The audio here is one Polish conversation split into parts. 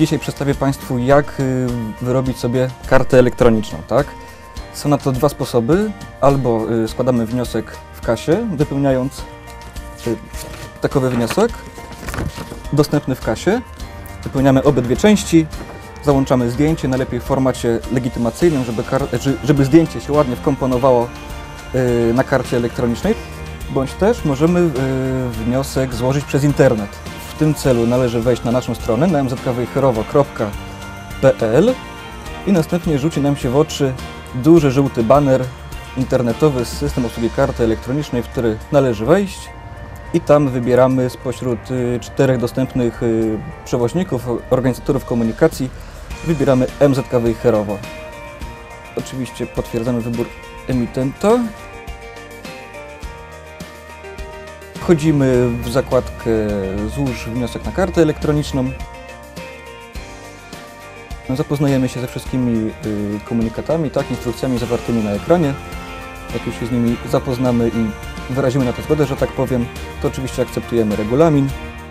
Dzisiaj przedstawię Państwu, jak wyrobić sobie kartę elektroniczną, tak? Są na to dwa sposoby. Albo składamy wniosek w kasie, wypełniając takowy wniosek dostępny w kasie. Wypełniamy obydwie części, załączamy zdjęcie, najlepiej w formacie legitymacyjnym, żeby zdjęcie się ładnie wkomponowało na karcie elektronicznej. Bądź też możemy wniosek złożyć przez internet. W tym celu należy wejść na naszą stronę na mzkwejherowo.pl i następnie rzuci nam się w oczy duży żółty baner internetowy System obsługi karty elektronicznej, w który należy wejść i tam wybieramy spośród 4 dostępnych przewoźników, organizatorów komunikacji, wybieramy mzkwejherowo. Oczywiście potwierdzamy wybór emitenta. Wchodzimy w zakładkę Złóż wniosek na kartę elektroniczną. Zapoznajemy się ze wszystkimi komunikatami, tak, instrukcjami zawartymi na ekranie. Jak już się z nimi zapoznamy i wyrazimy na to zgodę, że tak powiem, to oczywiście akceptujemy regulamin.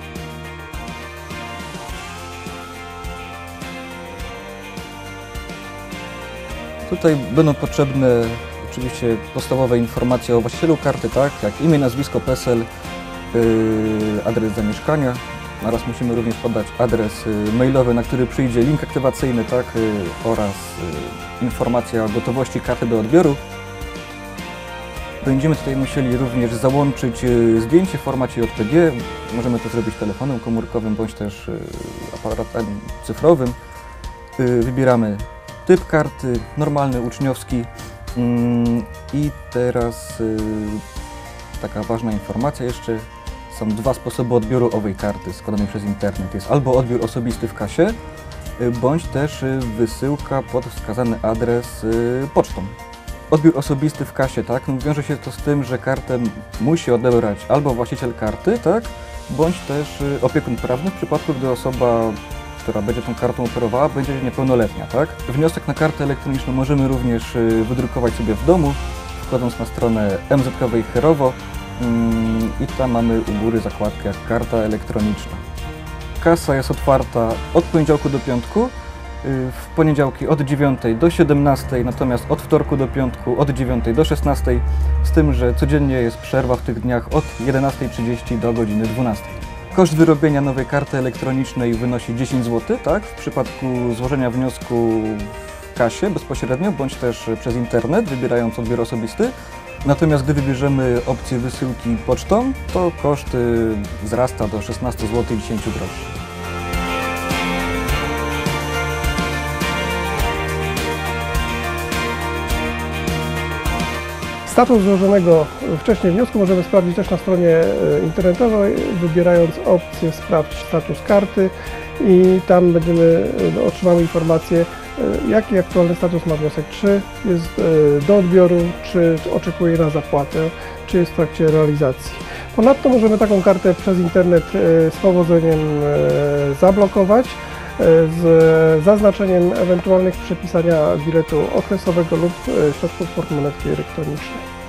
Tutaj będą potrzebne oczywiście podstawowe informacje o właścicielu karty, tak, jak imię, nazwisko, PESEL, adres zamieszkania. Oraz musimy również podać adres mailowy, na który przyjdzie link aktywacyjny, tak, oraz informacja o gotowości karty do odbioru. Będziemy tutaj musieli również załączyć zdjęcie w formacie JPG. Możemy to zrobić telefonem komórkowym bądź też aparatem cyfrowym. Wybieramy typ karty, normalny, uczniowski. I teraz taka ważna informacja jeszcze. Są dwa sposoby odbioru owej karty składanej przez internet. Jest albo odbiór osobisty w kasie, bądź też wysyłka pod wskazany adres pocztą. Odbiór osobisty w kasie, tak, wiąże się to z tym, że kartę musi odebrać albo właściciel karty, tak, bądź też opiekun prawny w przypadku, gdy osoba, która będzie tą kartą operowała, będzie niepełnoletnia, tak. Wniosek na kartę elektroniczną możemy również wydrukować sobie w domu, wkładając na stronę mzkwejherowo. I tam mamy u góry zakładkę jak karta elektroniczna. Kasa jest otwarta od poniedziałku do piątku, w poniedziałki od 9 do 17, natomiast od wtorku do piątku od 9 do 16, z tym, że codziennie jest przerwa w tych dniach od 11:30 do godziny 12. Koszt wyrobienia nowej karty elektronicznej wynosi 10 zł, tak, w przypadku złożenia wniosku w kasie bezpośrednio, bądź też przez internet, wybierając odbiór osobisty. Natomiast gdy wybierzemy opcję wysyłki pocztą, to koszt wzrasta do 16 zł 10 groszy. Status złożonego wcześniej wniosku możemy sprawdzić też na stronie internetowej, wybierając opcję Sprawdź status karty i tam otrzymamy informację, jaki aktualny status ma wniosek, czy jest do odbioru, czy oczekuje na zapłatę, czy jest w trakcie realizacji. Ponadto możemy taką kartę przez internet z powodzeniem zablokować z zaznaczeniem ewentualnych przepisania biletu okresowego lub środków portmonetki elektronicznej.